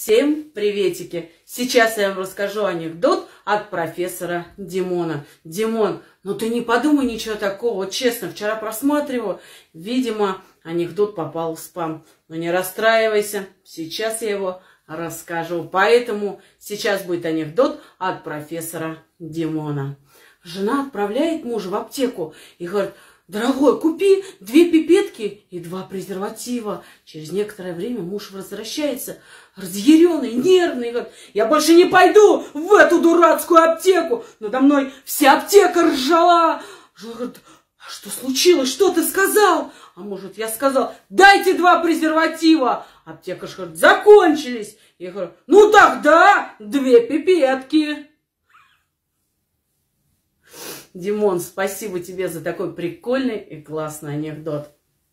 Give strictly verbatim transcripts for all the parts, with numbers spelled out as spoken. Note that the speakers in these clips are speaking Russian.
Всем приветики! Сейчас я вам расскажу анекдот от профессора Димона. Димон, ну ты не подумай ничего такого. Вот честно, вчера просматриваю, видимо, анекдот попал в спам. Но не расстраивайся, сейчас я его расскажу. Поэтому сейчас будет анекдот от профессора Димона. Жена отправляет мужа в аптеку и говорит: дорогой, купи две пипетки и два презерватива. Через некоторое время муж возвращается, разъяренный, нервный, говорит: я больше не пойду в эту дурацкую аптеку. Надо мной вся аптека ржала. Жена говорит: а что случилось? Что ты сказал? А может, я сказал: дайте два презерватива. Аптекарь говорит: закончились. Я говорю: ну тогда две пипетки. Димон, спасибо тебе за такой прикольный и классный анекдот.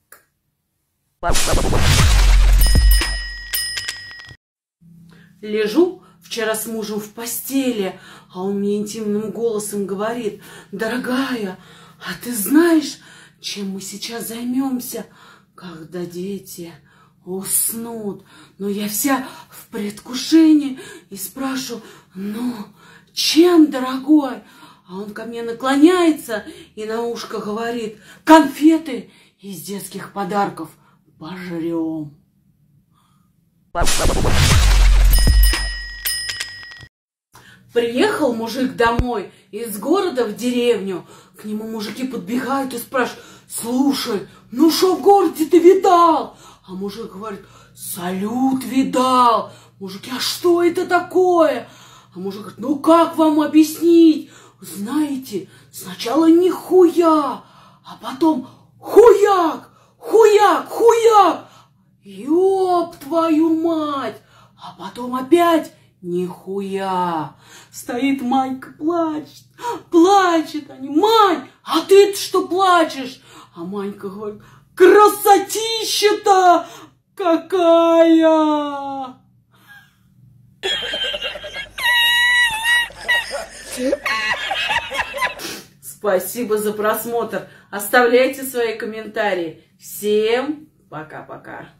Лежу вчера с мужем в постели, а он мне интимным голосом говорит: дорогая, а ты знаешь, чем мы сейчас займемся, когда дети уснут? Но я вся в предвкушении и спрашиваю: ну, чем, дорогой? А он ко мне наклоняется и на ушко говорит: конфеты из детских подарков пожрем. Приехал мужик домой из города в деревню. К нему мужики подбегают и спрашивают: слушай, ну шо в городе ты видал? А мужик говорит: салют видал. Мужики: а что это такое? А мужик говорит: ну как вам объяснить? Знаете, сначала нихуя, а потом хуяк, хуяк, хуяк. Ёб твою мать! А потом опять нихуя. Стоит Манька, плачет, плачет. Они: Мань, а ты-то что плачешь? А Манька говорит: красотища-то какая! Спасибо за просмотр. Оставляйте свои комментарии. Всем пока-пока.